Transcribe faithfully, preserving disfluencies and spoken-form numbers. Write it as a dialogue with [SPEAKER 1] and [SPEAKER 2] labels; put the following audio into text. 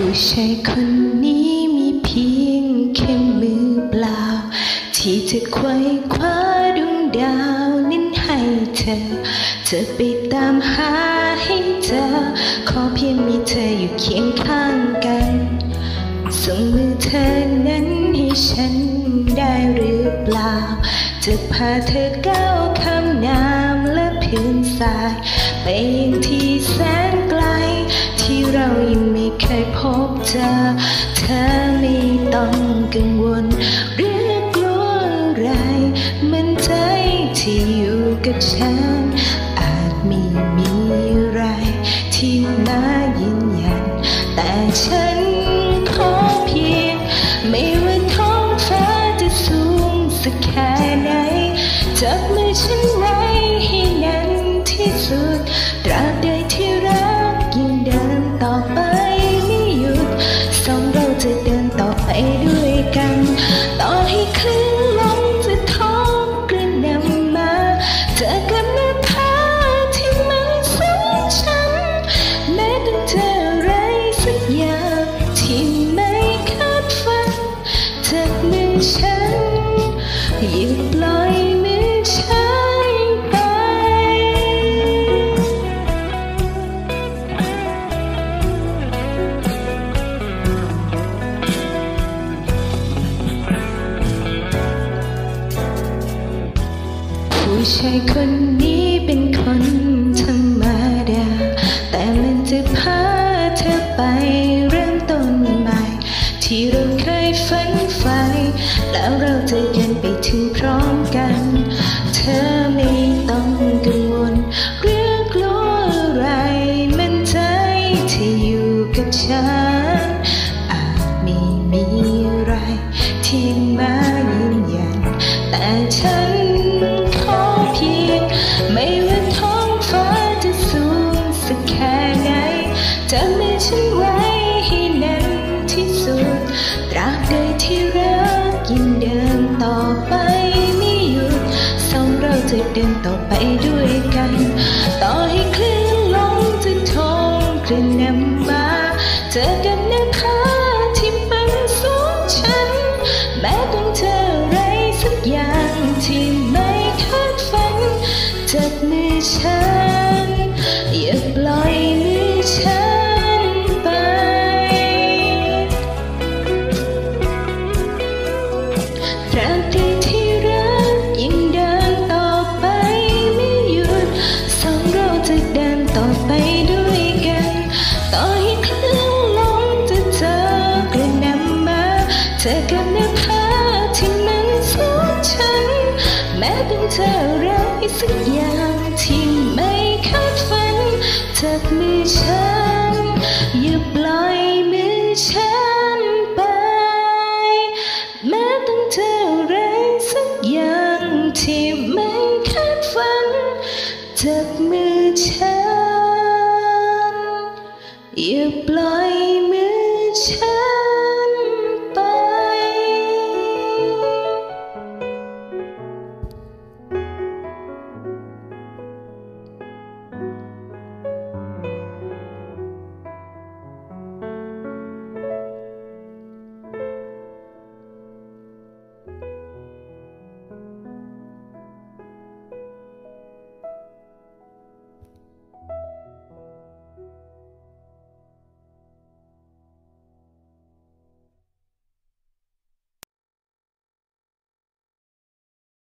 [SPEAKER 1] ผู้ชายคนนี้มีเพียงแค่มือเปล่าที่จะไขว่คว้าดวงดาวนั้นให้เธอเธอไปตามหาให้เจอขอเพียงมีเธออยู่เคียงข้างกันส่งมือเธอนั้นให้ฉันได้หรือเปล่าจะพาเธอก้าวข้ามน้ำและพื้นทรายไปยังที่แสนไกลที่เรายังไม่เคยพบเจอเธอไม่ต้องกังวลหรือกลัวอะไรมันใจที่อยู่กับฉันอาจไม่มีอะไรที่น่ายืนยันแต่ฉันขอเพียงไม่ว่าท้องฟ้าจะสูงสักแค่ไหนจับมือฉันไว้ให้แน่นที่สุดตราบใดที่รักยังเดินต่อไปไม่หยุดสองเราจะเดินต่อไปด้วยกันต่อให้คลื่นลมจะท้องกระหน่ำมาเจอกับหน้าผาที่มันสูงชันแม้ต้องเจออะไรสักอย่างที่ไม่คาดฝันจากมือฉันอย่าปล่อยมือฉันไปผู้ชายคนนี้เป็นคนธรรมดาแต่มันจะพาเธอไปเริ่มต้นใหม่ที่เราเคยฝันใฝ่แล้วเราจะเดินไปถึงพร้อมกันเธอไม่ต้องกังวลหรือกลัวอะไรมั่นใจที่อยู่กับฉันอาจไม่มีอะไรที่มายืนยันแต่ฉันขอเพียงไม่ว่าท้องฟ้าจะสูงสักแค่ไหนจับมือฉันไว้ให้แน่นที่สุดตราบใดที่รักยังเดินต่อไปไม่หยุดสองเราจะเดินต่อไปด้วยกันต่อให้คลื่นลมจะโถมกระหน่ำมาเจอกันหน้าผาที่มันสูงชันแม้ต้องเจออะไรสักอย่างที่ไม่คาดฝันจับมือฉันอย่าปล่อยมือฉันไปตราบใดที่รักยังเดินต่อไปไม่หยุดสองเราจะเดินต่อไปด้วยกันต่อให้คลื่นลมจะเจอกระหน่ำมาเจอกับหน้าผาที่มันสูงชันแม้ต้องเจออะไรสักอย่างที่ไม่คาดฝันจับมือ